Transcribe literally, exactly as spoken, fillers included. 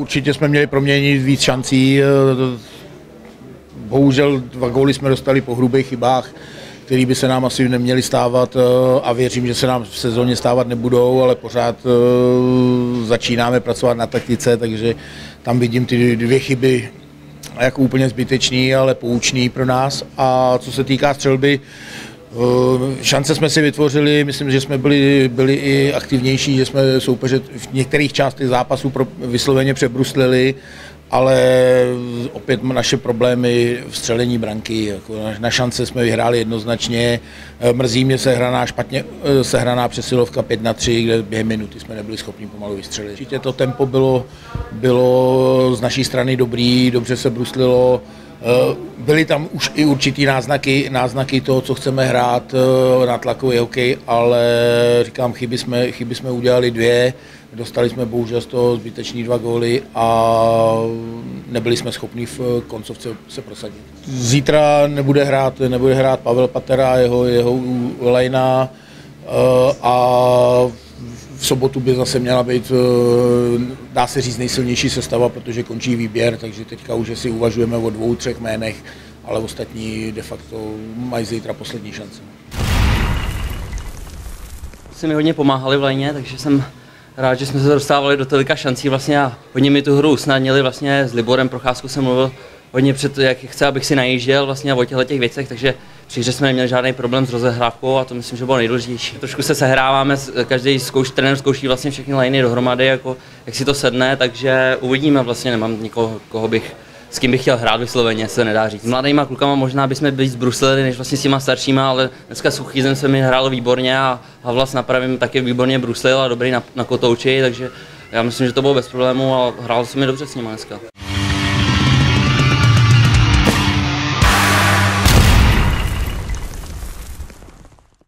určitě jsme měli proměnit víc šancí. Bohužel dva góly jsme dostali po hrubých chybách, které by se nám asi neměly stávat, a věřím, že se nám v sezóně stávat nebudou, ale pořád začínáme pracovat na taktice, takže tam vidím ty dvě chyby jako úplně zbytečný, ale poučný pro nás. A co se týká střelby, šance jsme si vytvořili, myslím, že jsme byli, byli i aktivnější, že jsme soupeře v některých částech zápasů pro, vysloveně přebruslili, ale opět naše problémy v střelení branky. Jako na šance jsme vyhráli jednoznačně. Mrzí mě sehraná špatně sehraná přesilovka pět na tři, kde během minuty jsme nebyli schopni pomalu vystřelit. Určitě to tempo bylo, bylo z naší strany dobrý, dobře se bruslilo. Byly tam už i určitý náznaky, náznaky toho, co chceme hrát na tlakový hokej, ale říkám, chyby jsme, chyby jsme udělali dvě, dostali jsme bohužel z toho zbytečný dva góly a nebyli jsme schopni v koncovce se prosadit. Zítra nebude hrát, nebude hrát Pavel Patera, jeho, jeho lajna, a v sobotu by zase měla být, dá se říct, nejsilnější sestava, protože končí výběr, takže teďka už si uvažujeme o dvou, třech jménech, ale ostatní de facto mají zítra poslední šance. Si mi hodně pomáhali v lajně, takže jsem rád, že jsme se dostávali do tolika šancí vlastně a hodně mi tu hru usnadnili. Vlastně s Liborem Procházkou jsem mluvil hodně před, jak chce, abych si najížděl vlastně o těchto těch věcech, takže při hře jsme neměli žádný problém s rozehrávkou a to myslím, že bylo nejdůležitější. Trošku se sehráváme, každý zkouš, trenér zkouší vlastně všechny liny dohromady, jako, jak si to sedne, takže uvidíme, vlastně nemám nikoho, koho bych, s kým bych chtěl hrát vysloveně, se nedá říct. S mladýma klukama možná bychom byli zbruslili než vlastně s těma staršíma, ale dneska Suchý Zem se mi hrál výborně a Havlas na pravém taky výborně bruslil a dobrý na, na kotouči, takže já myslím, že to bylo bez problémů a hrál se mi dobře s nimi dneska.